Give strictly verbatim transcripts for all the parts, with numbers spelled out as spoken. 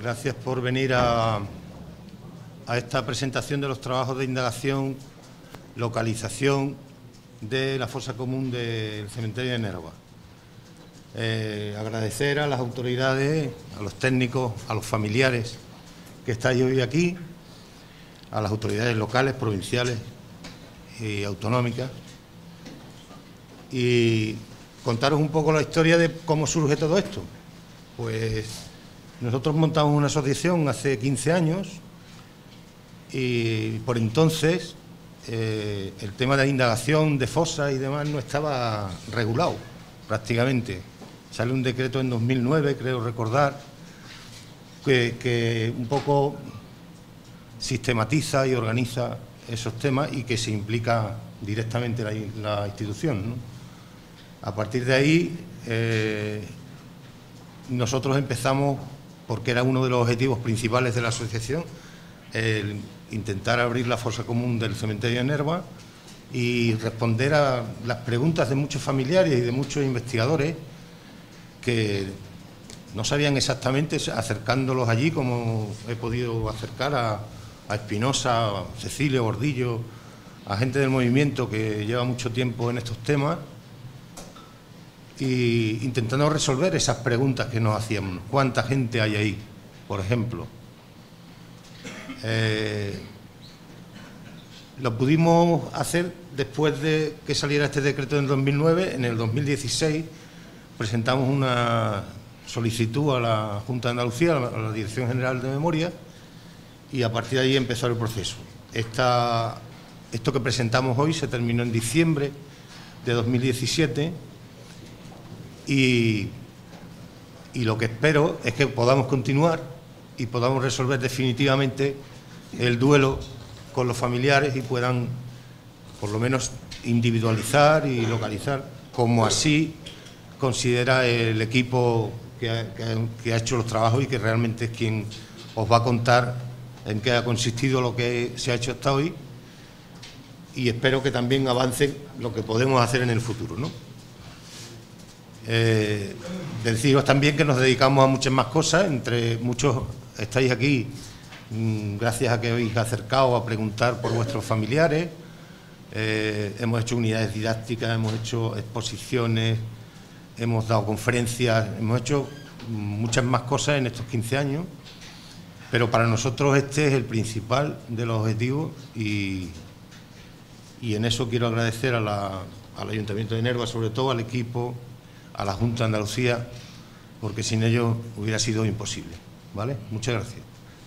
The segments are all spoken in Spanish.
Gracias por venir a, a esta presentación de los trabajos de indagación, localización de la fosa común del cementerio de Nerva. Eh, agradecer a las autoridades, a los técnicos, a los familiares que estáis hoy aquí, a las autoridades locales, provinciales y autonómicas, y contaros un poco la historia de cómo surge todo esto. Pues nosotros montamos una asociación hace quince años y por entonces eh, el tema de la indagación de fosas y demás no estaba regulado prácticamente. Sale un decreto en dos mil nueve, creo recordar, que, que un poco sistematiza y organiza esos temas y que se implica directamente la, la institución, ¿no? A partir de ahí, eh, nosotros empezamos, porque era uno de los objetivos principales de la asociación, el intentar abrir la fosa común del cementerio de Nerva y responder a las preguntas de muchos familiares y de muchos investigadores que no sabían exactamente, acercándolos allí, como he podido acercar a, a Espinosa, a Cecilio Gordillo, a gente del movimiento que lleva mucho tiempo en estos temas, y intentando resolver esas preguntas que nos hacíamos. ¿Cuánta gente hay ahí, por ejemplo? Eh, lo pudimos hacer después de que saliera este decreto en dos mil nueve. En el dos mil dieciséis presentamos una solicitud a la Junta de Andalucía, a la, a la Dirección General de Memoria, y a partir de ahí empezó el proceso. Esta, esto que presentamos hoy se terminó en diciembre de dos mil diecisiete. Y, y lo que espero es que podamos continuar y podamos resolver definitivamente el duelo con los familiares y puedan, por lo menos, individualizar y localizar, como así considera el equipo que ha, que ha, que ha hecho los trabajos y que realmente es quien os va a contar en qué ha consistido lo que se ha hecho hasta hoy, y espero que también avance lo que podemos hacer en el futuro, ¿no? Eh, deciros también que nos dedicamos a muchas más cosas, entre muchos estáis aquí mmm, gracias a que habéis acercado a preguntar por vuestros familiares. Eh, hemos hecho unidades didácticas, hemos hecho exposiciones, hemos dado conferencias, hemos hecho muchas más cosas en estos quince años, pero para nosotros este es el principal de los objetivos, y, y en eso quiero agradecer a la, al Ayuntamiento de Nerva, sobre todo al equipo, a la Junta de Andalucía, porque sin ellos hubiera sido imposible, ¿vale? Muchas gracias.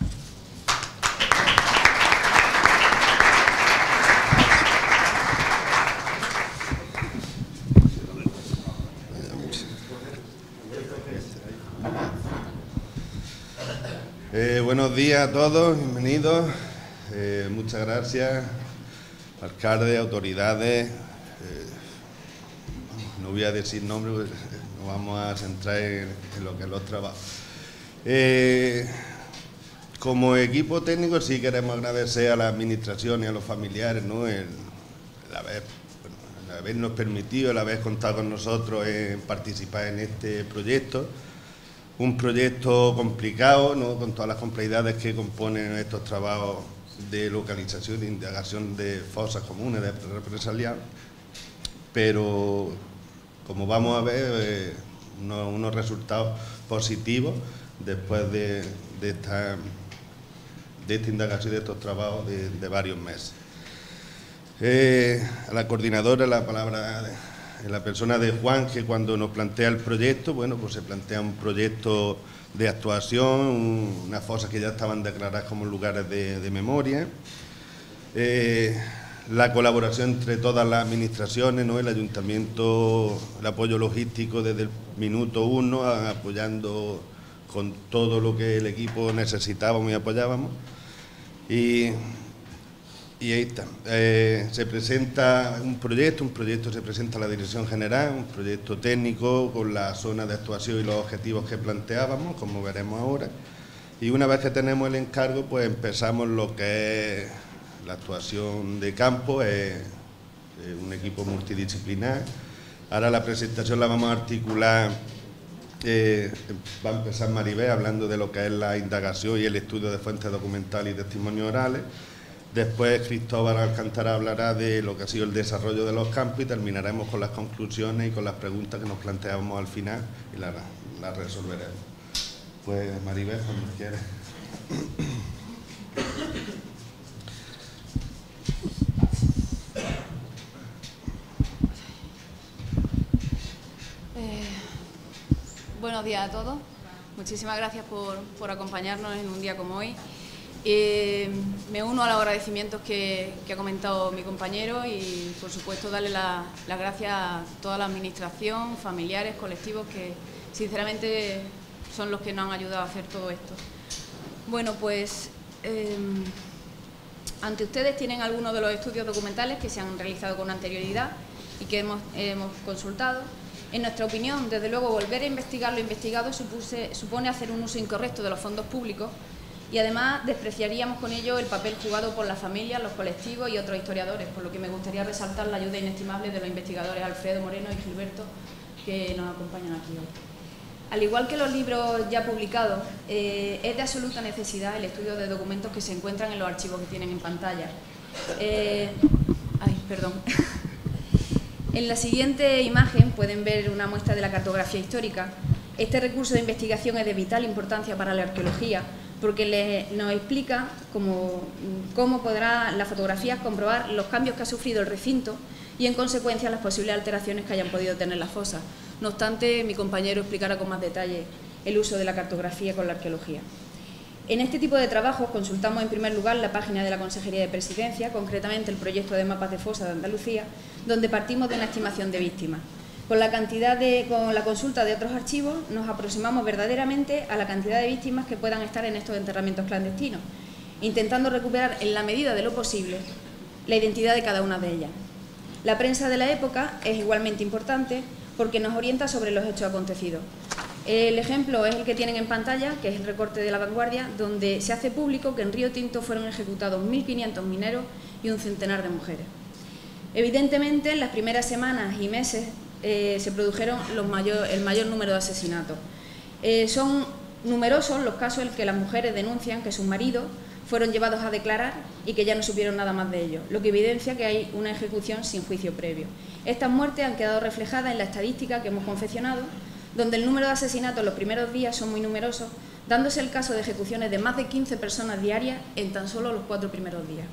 Eh, buenos días a todos, bienvenidos. Eh, muchas gracias, alcalde, autoridades. Eh, no voy a decir nombres, nos vamos a centrar en, en lo que es los trabajos. Eh, como equipo técnico sí queremos agradecer a la administración y a los familiares, ¿no? el, el, haber, bueno, el habernos permitido, el haber contado con nosotros en participar en este proyecto. Un proyecto complicado, ¿no? Con todas las complejidades que componen estos trabajos de localización, de indagación de fosas comunes, de represaliar, pero como vamos a ver, eh, unos, unos resultados positivos después de, de, esta, de esta indagación y de estos trabajos de, de varios meses. Eh, a la coordinadora, la palabra de, en la persona de Juan, que cuando nos plantea el proyecto, bueno, pues se plantea un proyecto de actuación, un, unas fosas que ya estaban declaradas como lugares de, de memoria, eh, la colaboración entre todas las administraciones, ¿no? El ayuntamiento, el apoyo logístico desde el minuto uno, apoyando con todo lo que el equipo necesitábamos y apoyábamos. Y, y ahí está. Eh, se presenta un proyecto, un proyecto se presenta a la Dirección General, un proyecto técnico con la zona de actuación y los objetivos que planteábamos, como veremos ahora. Y una vez que tenemos el encargo, pues empezamos lo que es la actuación de campo, es, es un equipo multidisciplinar. Ahora la presentación la vamos a articular Eh, va a empezar Maribel hablando de lo que es la indagación y el estudio de fuentes documentales y testimonios orales. Después Cristóbal Alcántara hablará de lo que ha sido el desarrollo de los campos y terminaremos con las conclusiones y con las preguntas que nos planteamos al final y las la resolveremos. Pues Maribel, cuando quieras. Eh, buenos días a todos. Muchísimas gracias por, por acompañarnos en un día como hoy. Eh, me uno a los agradecimientos que, que ha comentado mi compañero y, por supuesto, darle las la gracias a toda la administración, familiares, colectivos que, sinceramente, son los que nos han ayudado a hacer todo esto. Bueno, pues, eh, ante ustedes tienen algunos de los estudios documentales que se han realizado con anterioridad y que hemos, hemos consultado. En nuestra opinión, desde luego, volver a investigar lo investigado supuse, supone hacer un uso incorrecto de los fondos públicos y además despreciaríamos con ello el papel jugado por las familias, los colectivos y otros historiadores, por lo que me gustaría resaltar la ayuda inestimable de los investigadores Alfredo Moreno y Gilberto, que nos acompañan aquí hoy. Al igual que los libros ya publicados, eh, es de absoluta necesidad el estudio de documentos que se encuentran en los archivos que tienen en pantalla. Eh, ay, perdón. En la siguiente imagen pueden ver una muestra de la cartografía histórica. Este recurso de investigación es de vital importancia para la arqueología, porque le, nos explica cómo, cómo podrá la fotografía comprobar los cambios que ha sufrido el recinto y, en consecuencia, las posibles alteraciones que hayan podido tener las fosas. No obstante, mi compañero explicará con más detalle el uso de la cartografía con la arqueología. En este tipo de trabajos consultamos en primer lugar la página de la Consejería de Presidencia, concretamente el proyecto de mapas de fosa de Andalucía, donde partimos de una estimación de víctimas. Con la, cantidad de, con la consulta de otros archivos nos aproximamos verdaderamente a la cantidad de víctimas que puedan estar en estos enterramientos clandestinos, intentando recuperar en la medida de lo posible la identidad de cada una de ellas. La prensa de la época es igualmente importante porque nos orienta sobre los hechos acontecidos. El ejemplo es el que tienen en pantalla, que es el recorte de La Vanguardia, donde se hace público que en Río Tinto fueron ejecutados mil quinientos mineros y un centenar de mujeres. Evidentemente, en las primeras semanas y meses eh, se produjeron los mayor, el mayor número de asesinatos. Eh, son numerosos los casos en que las mujeres denuncian que sus maridos fueron llevados a declarar y que ya no supieron nada más de ellos, lo que evidencia que hay una ejecución sin juicio previo. Estas muertes han quedado reflejadas en la estadística que hemos confeccionado, donde el número de asesinatos en los primeros días son muy numerosos, dándose el caso de ejecuciones de más de quince personas diarias en tan solo los cuatro primeros días.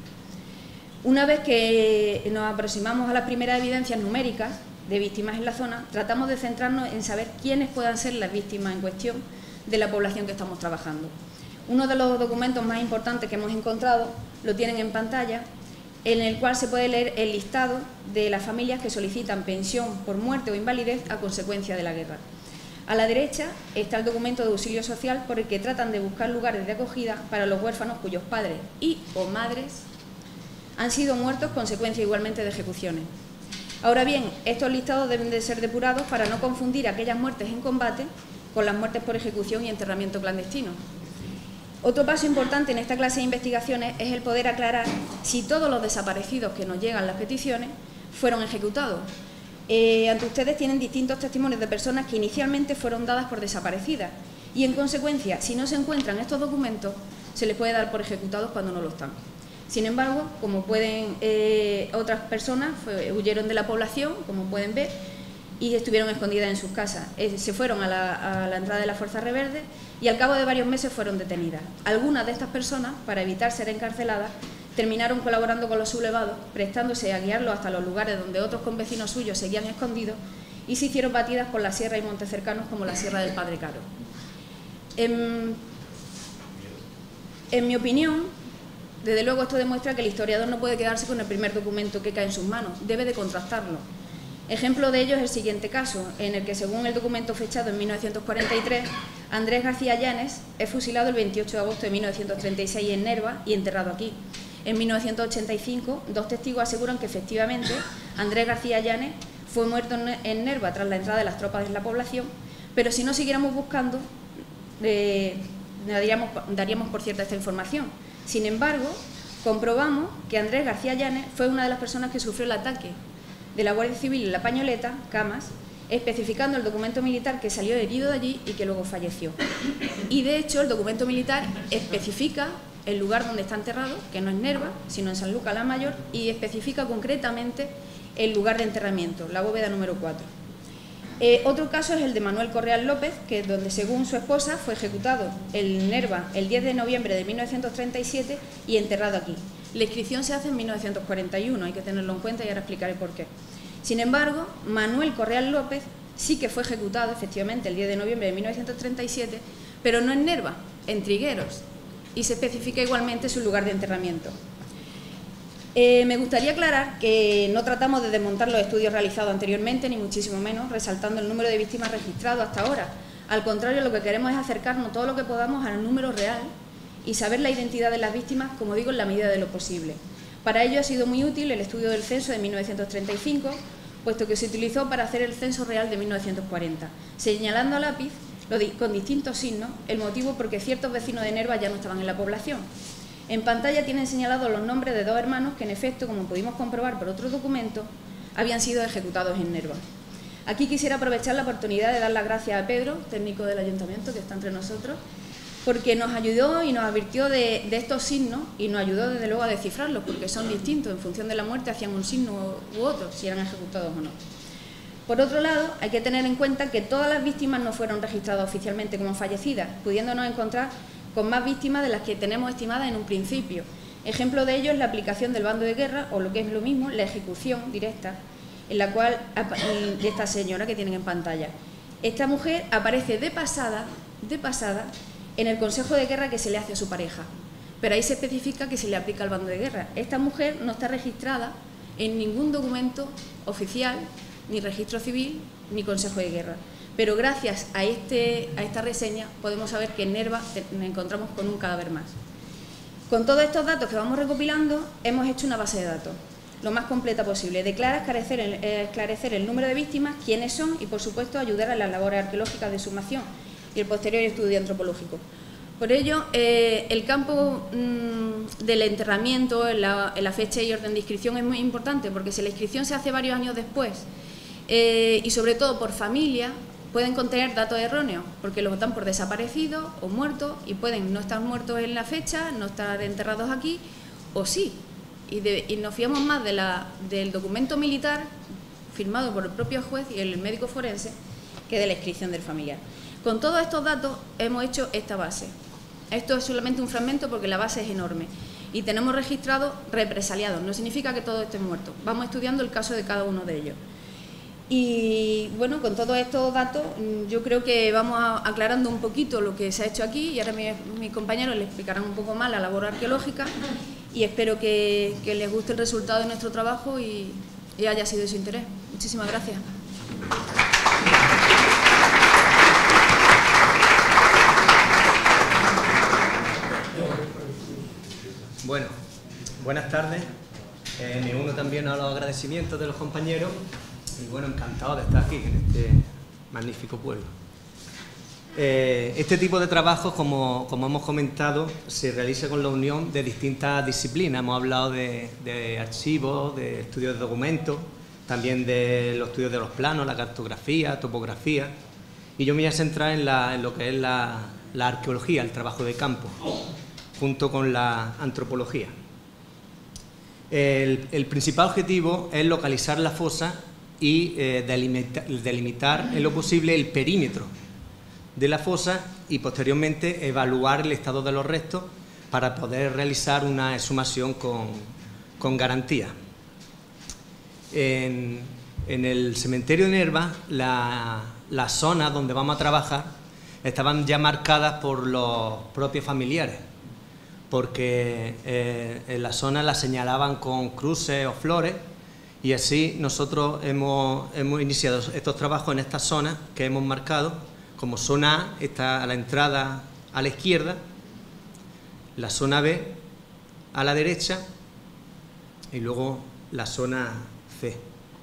Una vez que nos aproximamos a las primeras evidencias numéricas de víctimas en la zona, tratamos de centrarnos en saber quiénes puedan ser las víctimas en cuestión de la población que estamos trabajando. Uno de los documentos más importantes que hemos encontrado lo tienen en pantalla, en el cual se puede leer el listado de las familias que solicitan pensión por muerte o invalidez a consecuencia de la guerra. A la derecha está el documento de auxilio social por el que tratan de buscar lugares de acogida para los huérfanos cuyos padres y o madres han sido muertos consecuencia igualmente de ejecuciones. Ahora bien, estos listados deben de ser depurados para no confundir aquellas muertes en combate con las muertes por ejecución y enterramiento clandestino. Otro paso importante en esta clase de investigaciones es el poder aclarar si todos los desaparecidos que nos llegan las peticiones fueron ejecutados. Eh, ante ustedes tienen distintos testimonios de personas que inicialmente fueron dadas por desaparecidas y, en consecuencia, si no se encuentran estos documentos, se les puede dar por ejecutados cuando no lo están. Sin embargo, como pueden, eh, otras personas fue, huyeron de la población, como pueden ver, y estuvieron escondidas en sus casas. Eh, se fueron a la, a la entrada de la Fuerza Reverde y al cabo de varios meses fueron detenidas. Algunas de estas personas, para evitar ser encarceladas, terminaron colaborando con los sublevados, prestándose a guiarlos hasta los lugares donde otros convecinos suyos seguían escondidos y se hicieron batidas con la sierra y montes cercanos como la Sierra del Padre Caro. En, en mi opinión, desde luego esto demuestra que el historiador no puede quedarse con el primer documento que cae en sus manos, debe de contrastarlo. Ejemplo de ello es el siguiente caso, en el que, según el documento fechado en mil novecientos cuarenta y tres, Andrés García Llanes es fusilado el veintiocho de agosto de mil novecientos treinta y seis en Nerva y enterrado aquí. En mil novecientos ochenta y cinco, dos testigos aseguran que efectivamente Andrés García Llanes fue muerto en Nerva tras la entrada de las tropas en la población, pero si no siguiéramos buscando, eh, daríamos, daríamos por cierta esta información. Sin embargo, comprobamos que Andrés García Llanes fue una de las personas que sufrió el ataque de la Guardia Civil en La Pañoleta, Camas, especificando el documento militar que salió herido de allí y que luego falleció. Y de hecho el documento militar especifica el lugar donde está enterrado, que no es Nerva, sino en San Lucas la Mayor, y especifica concretamente el lugar de enterramiento, la bóveda número cuatro. Eh, otro caso es el de Manuel Correal López, que donde según su esposa fue ejecutado en Nerva el diez de noviembre de mil novecientos treinta y siete y enterrado aquí. La inscripción se hace en mil novecientos cuarenta y uno, hay que tenerlo en cuenta y ahora explicaré por qué. Sin embargo, Manuel Correal López sí que fue ejecutado efectivamente el diez de noviembre de mil novecientos treinta y siete, pero no en Nerva, en Trigueros, y se especifica igualmente su lugar de enterramiento. Eh, me gustaría aclarar que no tratamos de desmontar los estudios realizados anteriormente, ni muchísimo menos, resaltando el número de víctimas registrado hasta ahora. Al contrario, lo que queremos es acercarnos todo lo que podamos al número real y saber la identidad de las víctimas, como digo, en la medida de lo posible. Para ello ha sido muy útil el estudio del censo de mil novecientos treinta y cinco, puesto que se utilizó para hacer el censo real de mil novecientos cuarenta, señalando a lápiz, con distintos signos, el motivo por qué ciertos vecinos de Nerva ya no estaban en la población. En pantalla tienen señalados los nombres de dos hermanos que, en efecto, como pudimos comprobar por otros documentos, habían sido ejecutados en Nerva. Aquí quisiera aprovechar la oportunidad de dar las gracias a Pedro, técnico del Ayuntamiento, que está entre nosotros, porque nos ayudó y nos advirtió de, de estos signos y nos ayudó, desde luego, a descifrarlos, porque son distintos, en función de la muerte hacían un signo u otro, si eran ejecutados o no. Por otro lado, hay que tener en cuenta que todas las víctimas no fueron registradas oficialmente como fallecidas, pudiéndonos encontrar con más víctimas de las que tenemos estimadas en un principio. Ejemplo de ello es la aplicación del bando de guerra, o lo que es lo mismo, la ejecución directa, en la cual, de esta señora que tienen en pantalla. Esta mujer aparece de pasada, de pasada, en el consejo de guerra que se le hace a su pareja, pero ahí se especifica que se le aplica el bando de guerra. Esta mujer no está registrada en ningún documento oficial, ni registro civil, ni consejo de guerra. Pero gracias a, este, a esta reseña podemos saber que en Nerva nos encontramos con un cadáver más. Con todos estos datos que vamos recopilando, hemos hecho una base de datos lo más completa posible, de clara esclarecer el, eh, esclarecer el número de víctimas, quiénes son y, por supuesto, ayudar a las labores arqueológicas de exhumación y el posterior estudio antropológico. Por ello, eh, el campo mmm, del enterramiento, en la, en la fecha y orden de inscripción es muy importante, porque si la inscripción se hace varios años después eh, y sobre todo por familia, pueden contener datos erróneos, porque los dan por desaparecidos o muertos y pueden no estar muertos en la fecha, no estar enterrados aquí, o sí. Y, de, y nos fiamos más de la, del documento militar firmado por el propio juez y el médico forense que de la inscripción del familiar. Con todos estos datos hemos hecho esta base. Esto es solamente un fragmento porque la base es enorme. Y tenemos registrados represaliados. No significa que todos estén muertos. Vamos estudiando el caso de cada uno de ellos. Y bueno, con todos estos datos yo creo que vamos a, aclarando un poquito lo que se ha hecho aquí, y ahora mis, mis compañeros les explicarán un poco más la labor arqueológica, y espero que, que les guste el resultado de nuestro trabajo y, y haya sido de su interés. Muchísimas gracias. Bueno, buenas tardes. Eh, me uno también a los agradecimientos de los compañeros. Y bueno, encantado de estar aquí, en este magnífico pueblo. Eh, este tipo de trabajos, como, como hemos comentado, se realiza con la unión de distintas disciplinas. Hemos hablado de, de archivos, de estudios de documentos, también de los estudios de los planos, la cartografía, topografía. Y yo me voy a centrar en, la, en lo que es la, la arqueología, el trabajo de campo, junto con la antropología. El, el principal objetivo es localizar la fosa y eh, delimitar, delimitar en lo posible el perímetro de la fosa y posteriormente evaluar el estado de los restos para poder realizar una exhumación con, con garantía. En, en el cementerio de Nerva, la, las zonas donde vamos a trabajar estaban ya marcadas por los propios familiares, porque eh, en la zona la señalaban con cruces o flores. Y así nosotros hemos, hemos iniciado estos trabajos en estas zonas que hemos marcado. Como zona A está a la entrada a la izquierda, la zona B a la derecha y luego la zona C.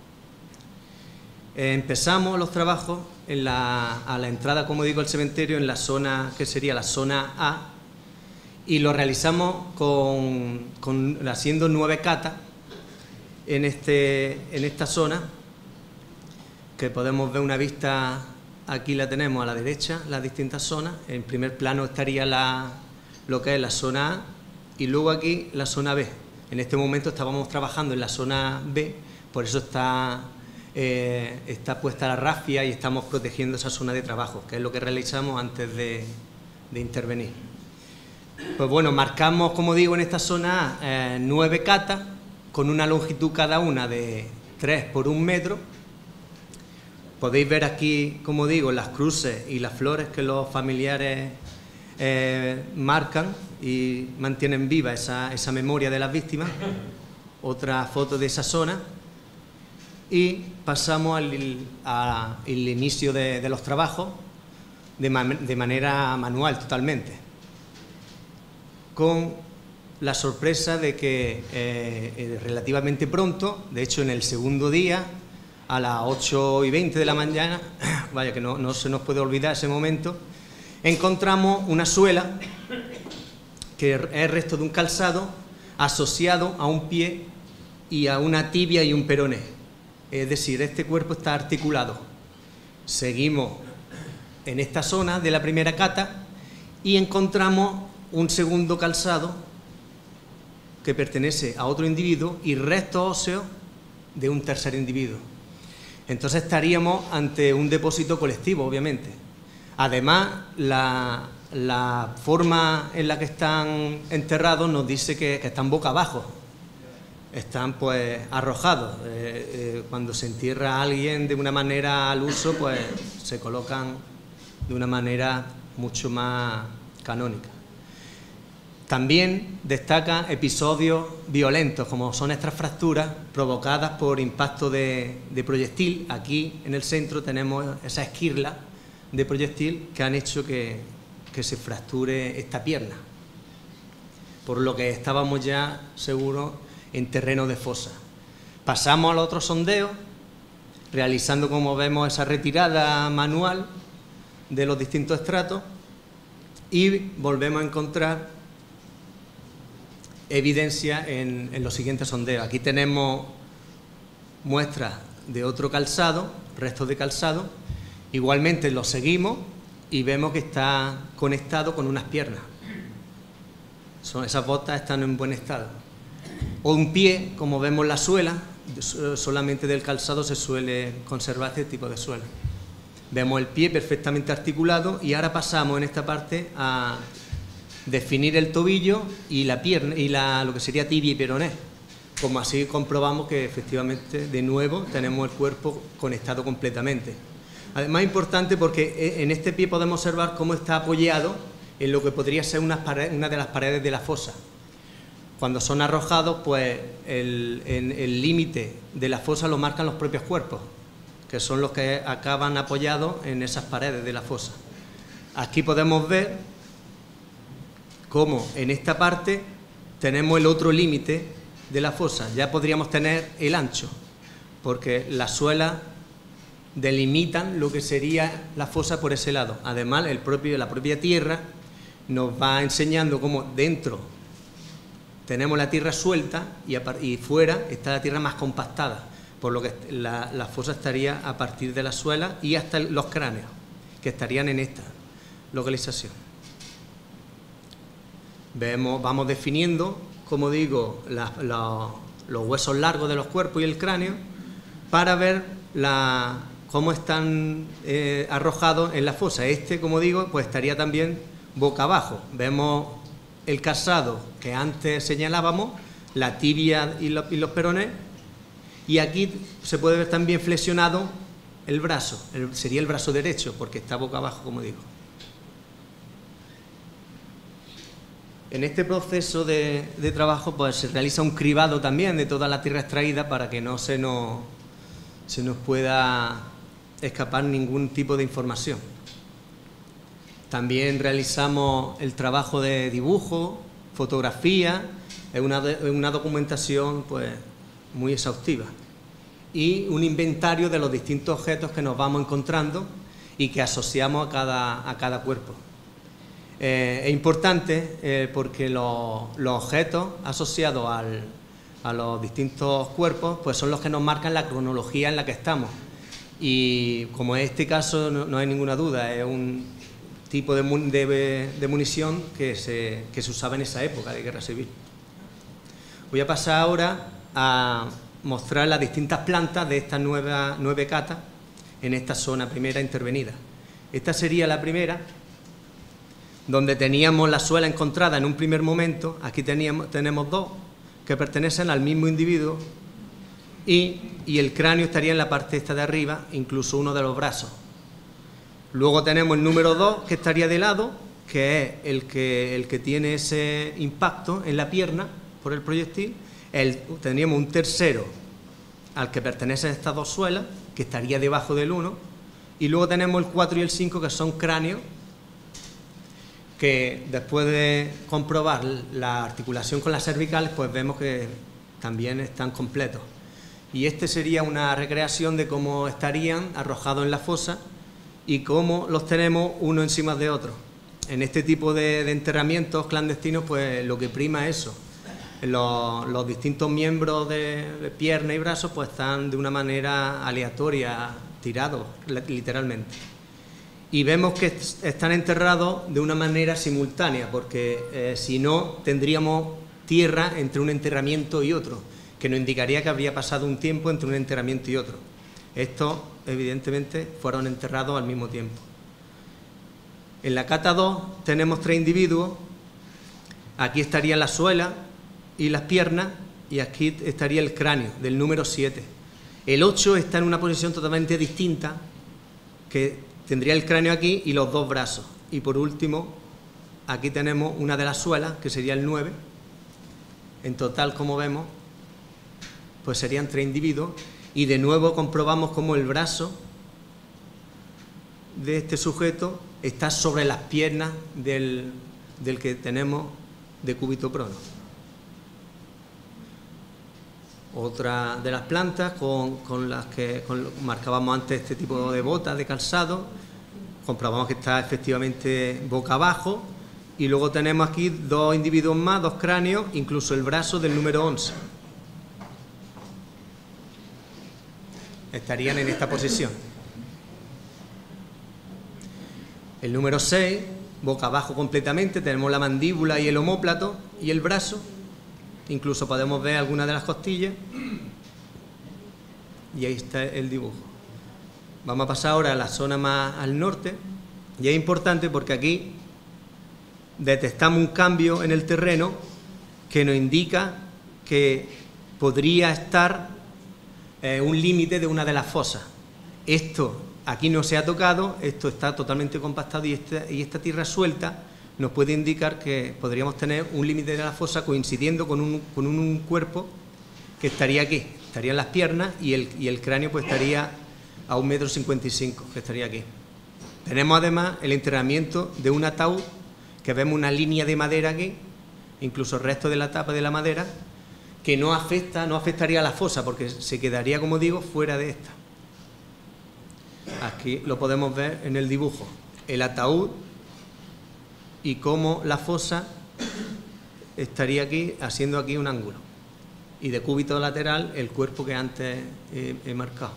Eh, empezamos los trabajos en la, a la entrada, como digo, al cementerio, en la zona que sería la zona A, y lo realizamos con, con, haciendo nueve catas en, este, en esta zona, que podemos ver una vista, aquí la tenemos a la derecha, las distintas zonas. En primer plano estaría la, lo que es la zona A y luego aquí la zona B. En este momento estábamos trabajando en la zona B, por eso está, eh, está puesta la rafia y estamos protegiendo esa zona de trabajo, que es lo que realizamos antes de, de intervenir. Pues bueno, marcamos, como digo, en esta zona A eh, nueve catas, con una longitud cada una de tres por un metro. Podéis ver aquí, como digo, las cruces y las flores que los familiares eh, marcan y mantienen viva esa, esa memoria de las víctimas. Otra foto de esa zona. Y pasamos al, a, al inicio de, de los trabajos de, man, de manera manual totalmente, con la sorpresa de que eh, eh, relativamente pronto, de hecho en el segundo día, a las ocho y veinte de la mañana, vaya que no, no se nos puede olvidar ese momento, encontramos una suela que es el resto de un calzado asociado a un pie y a una tibia y un peroné. Es decir, este cuerpo está articulado. Seguimos en esta zona de la primera cata y encontramos un segundo calzado que pertenece a otro individuo y restos óseos de un tercer individuo. Entonces estaríamos ante un depósito colectivo, obviamente. Además, la, la forma en la que están enterrados nos dice que, que están boca abajo, están pues arrojados. Eh, eh, cuando se entierra a alguien de una manera al uso, pues se colocan de una manera mucho más canónica. También destaca episodios violentos, como son estas fracturas provocadas por impacto de, de proyectil. Aquí en el centro tenemos esa esquirla de proyectil que han hecho que, que se fracture esta pierna, por lo que estábamos ya seguros en terreno de fosa. Pasamos al otro sondeo, realizando, como vemos, esa retirada manual de los distintos estratos y volvemos a encontrar evidencia en, en los siguientes sondeos. Aquí tenemos muestras de otro calzado, restos de calzado. Igualmente lo seguimos y vemos que está conectado con unas piernas. Son, esas botas están en buen estado. O un pie, como vemos la suela, solamente del calzado se suele conservar este tipo de suela. Vemos el pie perfectamente articulado y ahora pasamos en esta parte a definir el tobillo y la pierna y la, lo que sería tibia y peroné, como así comprobamos que efectivamente de nuevo tenemos el cuerpo conectado completamente. Además importante porque en este pie podemos observar cómo está apoyado en lo que podría ser una, pared, una de las paredes de la fosa. Cuando son arrojados, pues el límite de la fosa lo marcan los propios cuerpos, que son los que acaban apoyados en esas paredes de la fosa. Aquí podemos ver cómo en esta parte tenemos el otro límite de la fosa. Ya podríamos tener el ancho, porque las suelas delimitan lo que sería la fosa por ese lado. Además, el propio, la propia tierra nos va enseñando cómo dentro tenemos la tierra suelta y, y fuera está la tierra más compactada, por lo que la, la fosa estaría a partir de la suela y hasta los cráneos, que estarían en esta localización. Vemos, vamos definiendo, como digo, la, la, los huesos largos de los cuerpos y el cráneo para ver la, cómo están eh, arrojados en la fosa. Este, como digo, pues estaría también boca abajo. Vemos el calzado que antes señalábamos, la tibia y, lo, y los perones, y aquí se puede ver también flexionado el brazo, el, sería el brazo derecho, porque está boca abajo, como digo. En este proceso de, de trabajo pues se realiza un cribado también de toda la tierra extraída para que no se nos, se nos pueda escapar ningún tipo de información. También realizamos el trabajo de dibujo, fotografía, es una, una documentación pues muy exhaustiva y un inventario de los distintos objetos que nos vamos encontrando y que asociamos a cada, a cada cuerpo. Eh, es importante eh, porque los, los objetos asociados al, a los distintos cuerpos pues son los que nos marcan la cronología en la que estamos Y como en este caso no, no hay ninguna duda, es un tipo de, mun de, de munición que se, que se usaba en esa época de guerra civil. Voy a pasar ahora a mostrar las distintas plantas de estas nueva, nueve catas en esta zona primera intervenida. Esta sería la primera, donde teníamos la suela encontrada en un primer momento. Aquí teníamos, tenemos dos que pertenecen al mismo individuo y, y el cráneo estaría en la parte esta de arriba, incluso uno de los brazos. Luego tenemos el número dos, que estaría de lado, que es el que, el que tiene ese impacto en la pierna por el proyectil. El, tendríamos un tercero al que pertenecen estas dos suelas, que estaría debajo del uno, y luego tenemos el cuatro y el cinco, que son cráneos, que después de comprobar la articulación con las cervicales, pues vemos que también están completos. Y este sería una recreación de cómo estarían arrojados en la fosa y cómo los tenemos uno encima de otro. En este tipo de, de enterramientos clandestinos, pues lo que prima es eso. Los, los distintos miembros de, de pierna y brazos pues están de una manera aleatoria, tirados literalmente. Y vemos que están enterrados de una manera simultánea, porque eh, si no tendríamos tierra entre un enterramiento y otro, que nos indicaría que habría pasado un tiempo entre un enterramiento y otro. Estos, evidentemente, fueron enterrados al mismo tiempo. En la cata dos tenemos tres individuos. Aquí estarían la suela y las piernas, y aquí estaría el cráneo, del número siete. El ocho está en una posición totalmente distinta, que tendría el cráneo aquí y los dos brazos. Y por último, aquí tenemos una de las suelas, que sería el nueve. En total, como vemos, pues serían tres individuos. Y de nuevo comprobamos cómo el brazo de este sujeto está sobre las piernas del, del que tenemos de cúbito prono. Otra de las plantas con, con las que con, marcábamos antes este tipo de botas de calzado, comprobamos que está efectivamente boca abajo, y luego tenemos aquí dos individuos más, dos cráneos, incluso el brazo del número once. Estarían en esta posición. El número seis, boca abajo completamente, tenemos la mandíbula y el omóplato y el brazo. Incluso podemos ver algunas de las costillas. Y ahí está el dibujo. Vamos a pasar ahora a la zona más al norte. Y es importante porque aquí detectamos un cambio en el terreno que nos indica que podría estar eh, un límite de una de las fosas. Esto aquí no se ha tocado, esto está totalmente compactado, y esta, y esta tierra suelta nos puede indicar que podríamos tener un límite de la fosa coincidiendo con un, con un, un cuerpo que estaría aquí, estarían las piernas, y el, y el cráneo pues estaría a un metro cincuenta y cinco, que estaría aquí. Tenemos además el enterramiento de un ataúd, que vemos una línea de madera aquí, incluso el resto de la tapa de la madera, que no afecta, no afectaría a la fosa, porque se quedaría, como digo, fuera de esta. Aquí lo podemos ver en el dibujo, el ataúd, y cómo la fosa estaría aquí, haciendo aquí un ángulo, y de cúbito lateral el cuerpo que antes he, he marcado.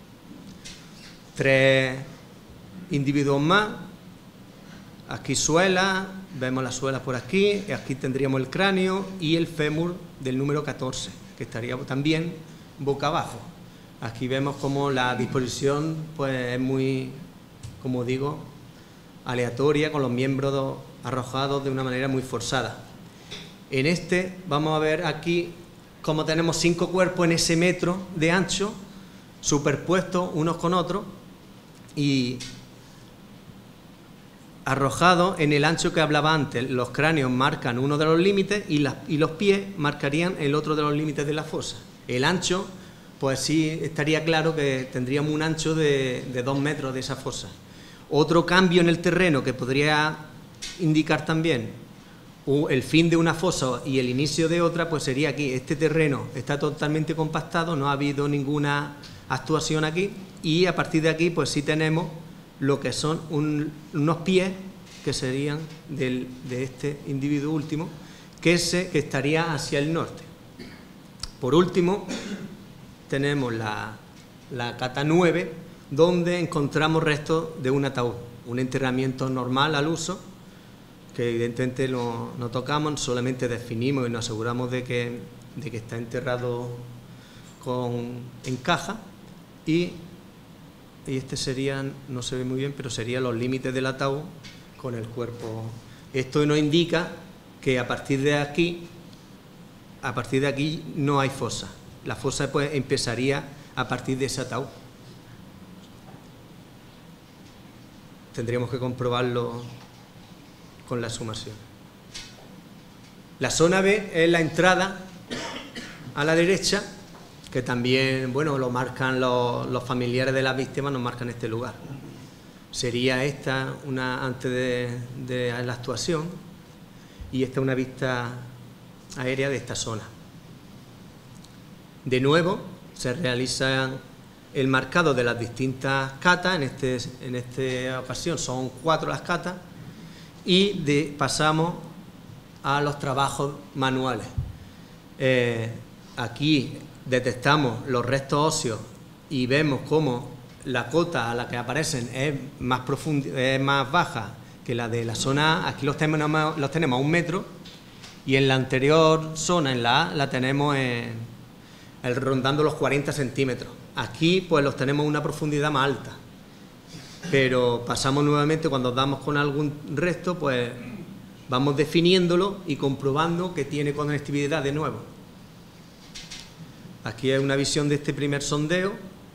Tres individuos más, aquí suela, vemos las suelas por aquí, y aquí tendríamos el cráneo y el fémur del número catorce, que estaría también boca abajo. Aquí vemos como la disposición pues es muy, como digo, aleatoria, con los miembros arrojados de una manera muy forzada. En este vamos a ver aquí cómo tenemos cinco cuerpos en ese metro de ancho, superpuestos unos con otros y arrojados en el ancho que hablaba antes. Los cráneos marcan uno de los límites y, las, y los pies marcarían el otro de los límites de la fosa. El ancho, pues sí estaría claro que tendríamos un ancho de, de dos metros de esa fosa. Otro cambio en el terreno que podría indicar también el fin de una fosa y el inicio de otra, pues sería aquí. Este terreno está totalmente compactado, no ha habido ninguna actuación aquí, y a partir de aquí pues sí tenemos lo que son un, unos pies que serían del, de este individuo último, que, se, que estaría hacia el norte. Por último tenemos la, la cata nueve, donde encontramos restos de un ataúd, un enterramiento normal al uso, que evidentemente no, no tocamos, solamente definimos y nos aseguramos de que, de que está enterrado con, en caja, y, y este serían, no se ve muy bien, pero serían los límites del ataúd con el cuerpo. Esto nos indica que a partir de aquí, a partir de aquí no hay fosa. La fosa pues empezaría a partir de ese ataúd. Tendríamos que comprobarlo con la exhumación. La zona B es la entrada a la derecha, que también, bueno, lo marcan los, los familiares de las víctimas, nos marcan este lugar. Sería esta una antes de, de la actuación, y esta una vista aérea de esta zona. De nuevo se realiza el marcado de las distintas catas, en, este, en esta ocasión son cuatro las catas, y de, pasamos a los trabajos manuales. Eh, aquí detectamos los restos óseos y vemos cómo la cota a la que aparecen es más, es más baja que la de la zona A. Aquí los tenemos, los tenemos a un metro, y en la anterior zona, en la A, la tenemos en, el, rondando los cuarenta centímetros. Aquí pues los tenemos a una profundidad más alta, pero pasamos nuevamente, cuando damos con algún resto, pues vamos definiéndolo y comprobando que tiene conectividad de nuevo. Aquí hay una visión de este primer sondeo,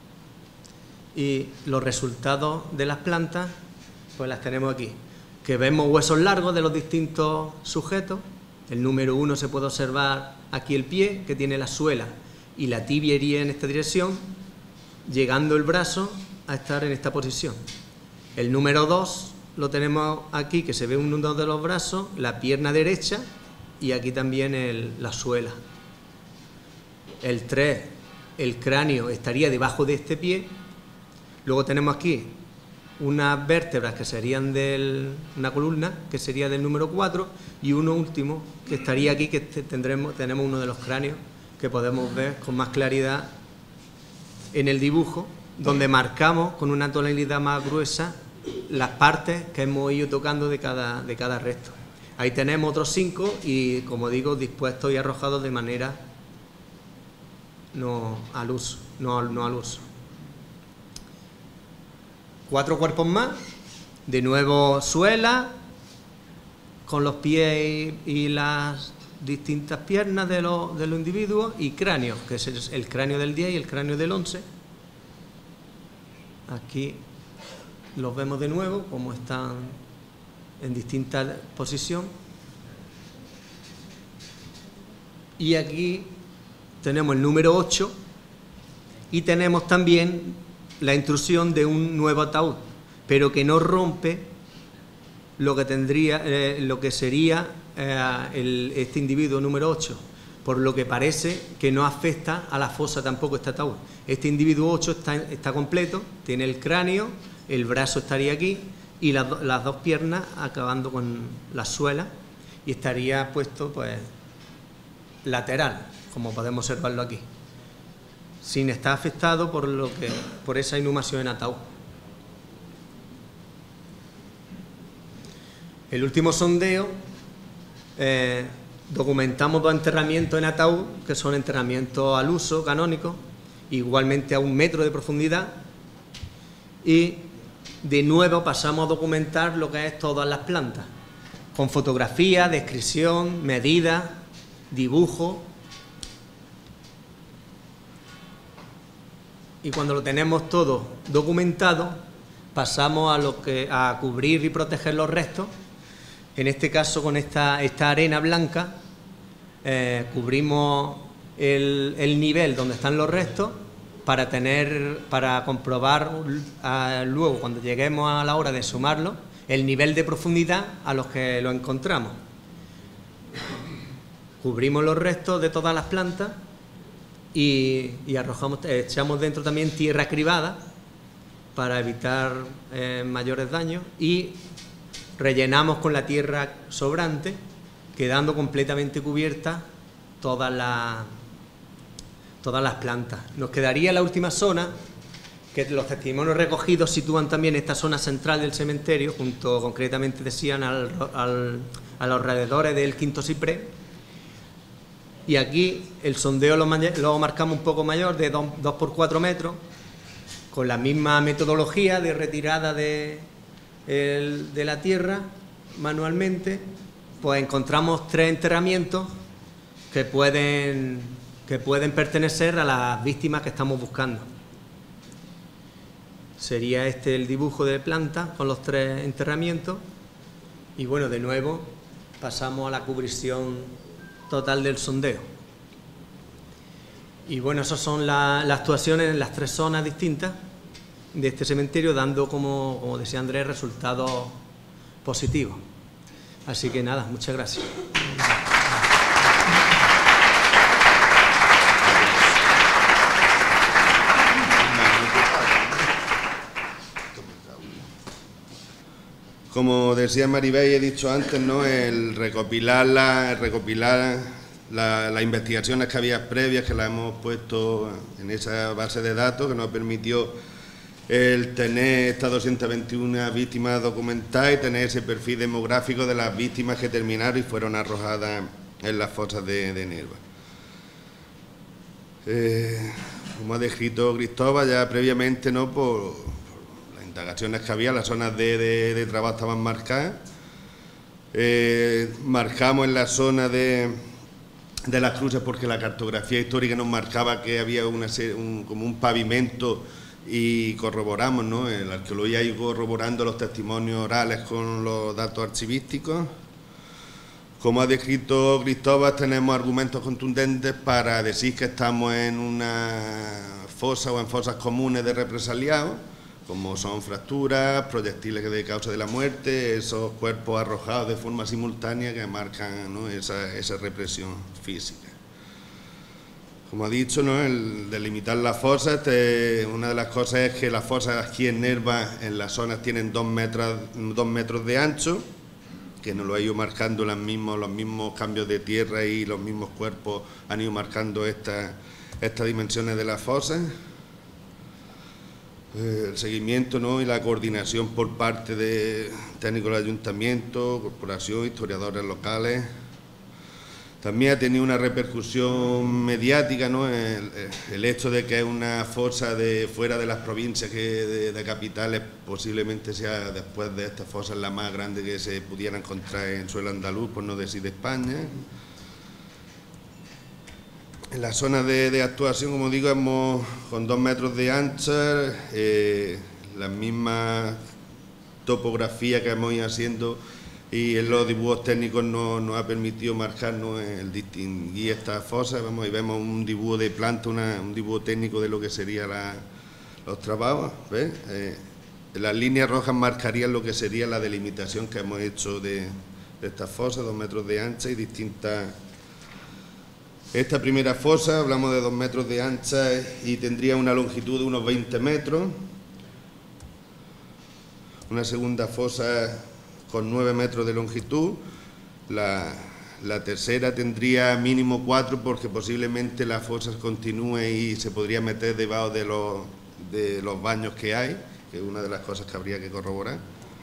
y los resultados de las plantas pues las tenemos aquí, que vemos huesos largos de los distintos sujetos. El número uno se puede observar aquí el pie, que tiene la suela y la tibia iría en esta dirección, llegando el brazo a estar en esta posición. El número dos lo tenemos aquí, que se ve uno de los brazos, la pierna derecha, y aquí también el, la suela. El tres, el cráneo estaría debajo de este pie. Luego tenemos aquí unas vértebras que serían de una columna, que sería del número cuatro, y uno último que estaría aquí, que tendremos, tenemos uno de los cráneos que podemos ver con más claridad en el dibujo, donde marcamos con una tonalidad más gruesa las partes que hemos ido tocando de cada, de cada resto. Ahí tenemos otros cinco, y como digo, dispuestos y arrojados de manera no al uso, no, no al uso. Cuatro cuerpos más, de nuevo suela, con los pies y, y las distintas piernas de los, de los individuos, y cráneos, que es el, el cráneo del diez y el cráneo del once. Aquí los vemos de nuevo, como están en distinta posición. Y aquí tenemos el número ocho, y tenemos también la intrusión de un nuevo ataúd, pero que no rompe lo que tendría, eh, lo que sería eh, el, este individuo número ocho, por lo que parece que no afecta a la fosa tampoco este ataúd. Este individuo ocho está, está completo, tiene el cráneo, el brazo estaría aquí, y las, las dos piernas acabando con la suela, y estaría puesto pues lateral, como podemos observarlo aquí, sin estar afectado por, lo que, por esa inhumación en ataúd. El último sondeo, eh, documentamos dos enterramientos en ataúd, que son enterramientos al uso canónicos, igualmente a un metro de profundidad, y de nuevo pasamos a documentar lo que es todas las plantas, con fotografía, descripción, medida, dibujo. Y cuando lo tenemos todo documentado, pasamos a, lo que, a cubrir y proteger los restos. En este caso, con esta, esta arena blanca, eh, cubrimos el, el nivel donde están los restos, para tener, para comprobar uh, luego, cuando lleguemos a la hora de sumarlo, el nivel de profundidad a los que lo encontramos. Cubrimos los restos de todas las plantas, y, y arrojamos, echamos dentro también tierra cribada para evitar eh, mayores daños, y rellenamos con la tierra sobrante, quedando completamente cubiertas todas las, todas las plantas. Nos quedaría la última zona, que que los testimonios recogidos sitúan también esta zona central del cementerio, junto concretamente decían al, al, a los alrededores del Quinto Ciprés. Y aquí el sondeo lo, lo marcamos un poco mayor, de dos por cuatro metros, con la misma metodología de retirada de, el, de la tierra manualmente. Pues encontramos tres enterramientos que pueden, que pueden pertenecer a las víctimas que estamos buscando. Sería este el dibujo de planta con los tres enterramientos. Y bueno, de nuevo pasamos a la cubrición total del sondeo. Y bueno, esas son la, las actuaciones en las tres zonas distintas de este cementerio, dando, como, como decía Andrés, resultados positivos. Así que nada, muchas gracias. Como decía Maribel y he dicho antes, ¿no?, el recopilar, la, el recopilar la, las investigaciones que había previas, que las hemos puesto en esa base de datos, que nos permitió el tener estas doscientas veintiuna víctimas documentadas y tener ese perfil demográfico de las víctimas que terminaron y fueron arrojadas en las fosas de, de Nerva. Eh, como ha descrito Cristóbal ya previamente, ¿no?, por indagaciones que había, las zonas de, de, de trabajo estaban marcadas. Eh, marcamos en la zona de, de las cruces porque la cartografía histórica nos marcaba que había una, un, como un pavimento, y corroboramos, ¿no?, la arqueología ha ido corroborando los testimonios orales con los datos archivísticos. Como ha descrito Cristóbal, tenemos argumentos contundentes para decir que estamos en una fosa o en fosas comunes de represaliados, como son fracturas, proyectiles de causa de la muerte, esos cuerpos arrojados de forma simultánea que marcan, ¿no?, esa, esa represión física. Como ha dicho, ¿no?, el delimitar las fosas, este, una de las cosas es que las fosas aquí en Nerva, en las zonas, tienen dos metros, dos metros de ancho, que nos lo ha ido marcando los mismos, los mismos cambios de tierra y los mismos cuerpos han ido marcando estas estas dimensiones de las fosas. El seguimiento, ¿no?, y la coordinación por parte de técnicos del ayuntamiento, corporación, historiadores locales. También ha tenido una repercusión mediática, ¿no?, el, el hecho de que es una fosa de fuera de las provincias, que de, de capitales, posiblemente sea después de estas fosas la más grande que se pudiera encontrar en suelo andaluz, por no decir de España. En la zona de, de actuación, como digo, hemos con dos metros de ancha, eh, la misma topografía que hemos ido haciendo y en los dibujos técnicos nos, nos ha permitido marcarnos el distinguir estas fosas. Vamos, y vemos un dibujo de planta, una, un dibujo técnico de lo que serían los trabajos. ¿Ves? Eh, las líneas rojas marcarían lo que sería la delimitación que hemos hecho de, de estas fosas, dos metros de ancha y distintas. Esta primera fosa, hablamos de dos metros de ancha y tendría una longitud de unos veinte metros. Una segunda fosa con nueve metros de longitud. La, la tercera tendría mínimo cuatro porque posiblemente la fosa continúe y se podría meter debajo de los, de los baños que hay, que es una de las cosas que habría que corroborar.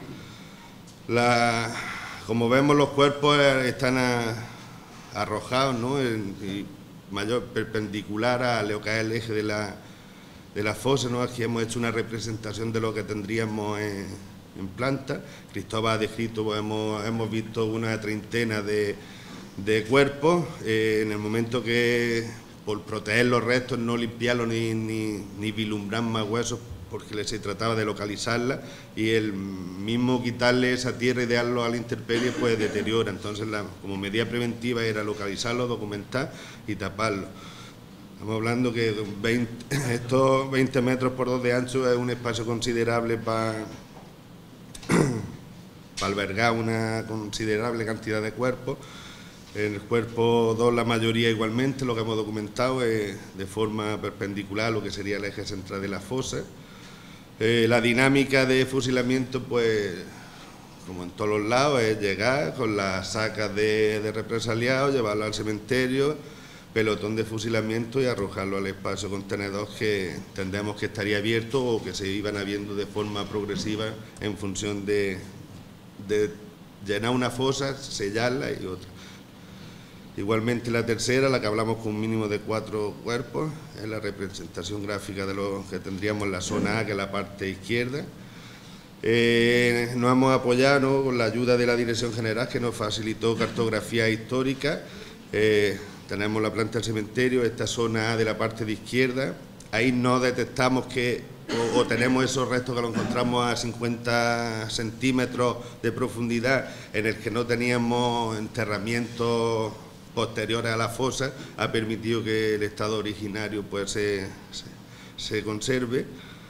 La, como vemos, los cuerpos están a, arrojados, ¿no?, en, y mayor perpendicular a lo que es el eje de la, de la fosa, ¿no? Aquí hemos hecho una representación de lo que tendríamos en, en planta. Cristóbal ha descrito, pues hemos, hemos visto una treintena de, de cuerpos. Eh, en el momento que, por proteger los restos, no limpiarlos ni, ni, ni vislumbrar más huesos, porque se trataba de localizarla, y el mismo quitarle esa tierra y dejarlo a la intemperie pues deteriora. Entonces, la, como medida preventiva era localizarlo, documentar y taparlo. Estamos hablando que veinte, estos veinte metros por dos de ancho es un espacio considerable para para albergar una considerable cantidad de cuerpos. En el cuerpo dos, la mayoría igualmente, lo que hemos documentado es de forma perpendicular a lo que sería el eje central de la fosa. Eh, la dinámica de fusilamiento, pues, como en todos los lados, es llegar con las sacas de, de represaliados, llevarlo al cementerio, pelotón de fusilamiento y arrojarlo al espacio contenedor, que entendemos que estaría abierto o que se iban habiendo de forma progresiva en función de, de llenar una fosa, sellarla y otra. Igualmente la tercera, la que hablamos con un mínimo de cuatro cuerpos, es la representación gráfica de lo que tendríamos en la zona A, que es la parte izquierda. Eh, nos hemos apoyado, ¿no?, con la ayuda de la Dirección General, que nos facilitó cartografía histórica. Eh, tenemos la planta del cementerio, esta zona A de la parte de izquierda. Ahí no detectamos que, o, o tenemos esos restos que lo encontramos a cincuenta centímetros de profundidad, en el que no teníamos enterramientos posteriores a la fosa, ha permitido que el estado originario pues se, se, se conserve.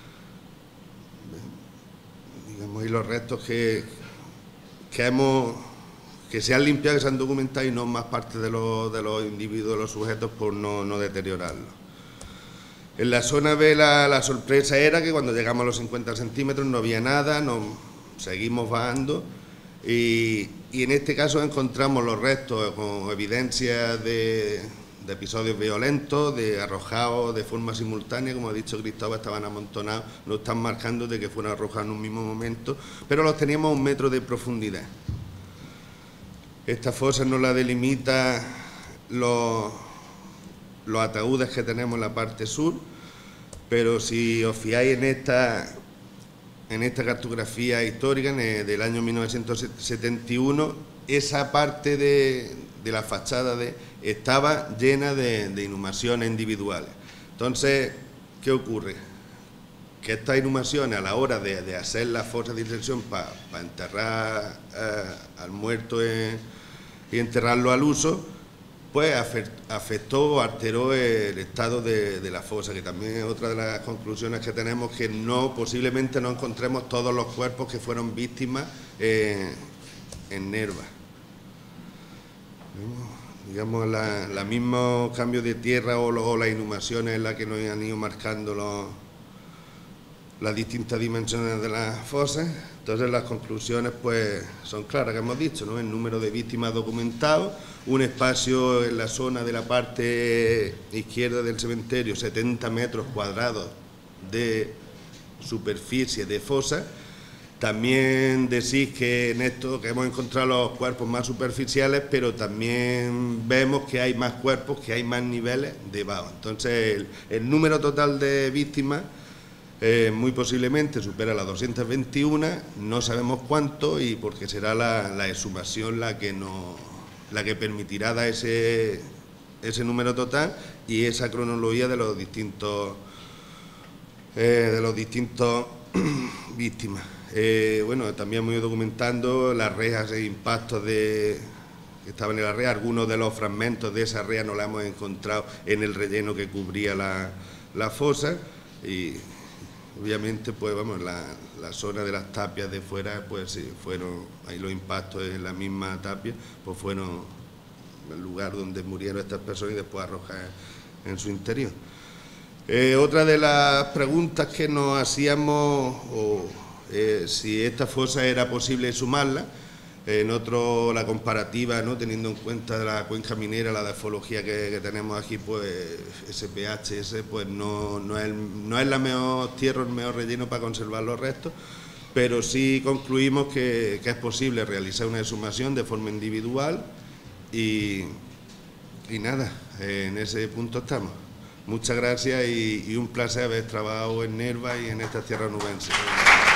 Digamos, y los restos que, que hemos que se han limpiado, que se han documentado y no más parte de los, de los individuos, de los sujetos, por no, no deteriorarlos. En la zona B la, la sorpresa era que cuando llegamos a los cincuenta centímetros no había nada, nos seguimos bajando y, y en este caso encontramos los restos con evidencias de, de episodios violentos, de arrojados de forma simultánea, como ha dicho Cristóbal, estaban amontonados, no están marcando de que fueron arrojados en un mismo momento, pero los teníamos a un metro de profundidad. Esta fosa nos la delimita los, los ataúdes que tenemos en la parte sur, pero si os fijáis en esta, en esta cartografía histórica del año mil novecientos setenta y uno, esa parte de, de la fachada de, estaba llena de, de inhumaciones individuales. Entonces, ¿qué ocurre? Que estas inhumaciones, a la hora de, de hacer la fosa de inserción para pa enterrar eh, al muerto en, y enterrarlo al uso, pues afectó o alteró el estado de, de la fosa, que también es otra de las conclusiones que tenemos, que no, posiblemente no encontremos todos los cuerpos que fueron víctimas eh, en Nerva. Digamos, la, la mismo cambio de tierra o, lo, o las inhumaciones en las que nos han ido marcando los, las distintas dimensiones de las fosas. Entonces las conclusiones pues son claras, que hemos dicho, ¿no? El número de víctimas documentados, un espacio en la zona de la parte izquierda del cementerio, setenta metros cuadrados de superficie de fosa. También decís que en esto que hemos encontrado los cuerpos más superficiales, pero también vemos que hay más cuerpos, que hay más niveles debajo. Entonces el, el número total de víctimas Eh, muy posiblemente supera las doscientas veintiuno, no sabemos cuánto, y porque será la, la exhumación la que no, la que permitirá dar ese, ese número total y esa cronología de los distintos eh, de los distintos víctimas. Eh, bueno, también hemos ido documentando las rejas e impactos de que estaban en la rea. Algunos de los fragmentos de esa rea no la hemos encontrado en el relleno que cubría la, la fosa, y obviamente, pues vamos, la, la zona de las tapias de fuera, pues sí, fueron, ahí los impactos en la misma tapia, pues fueron el lugar donde murieron estas personas y después arrojadas en su interior. Eh, otra de las preguntas que nos hacíamos, o eh, si esta fosa era posible sumarla, en otro la comparativa, ¿no?, teniendo en cuenta la cuenca minera, la dafología que, que tenemos aquí, pues ese pH ese, pues no, no, es, no es la mejor tierra, el mejor relleno para conservar los restos, pero sí concluimos que, que es posible realizar una exhumación de forma individual y, y nada, en ese punto estamos. Muchas gracias y, y un placer haber trabajado en Nerva y en esta tierra nubense.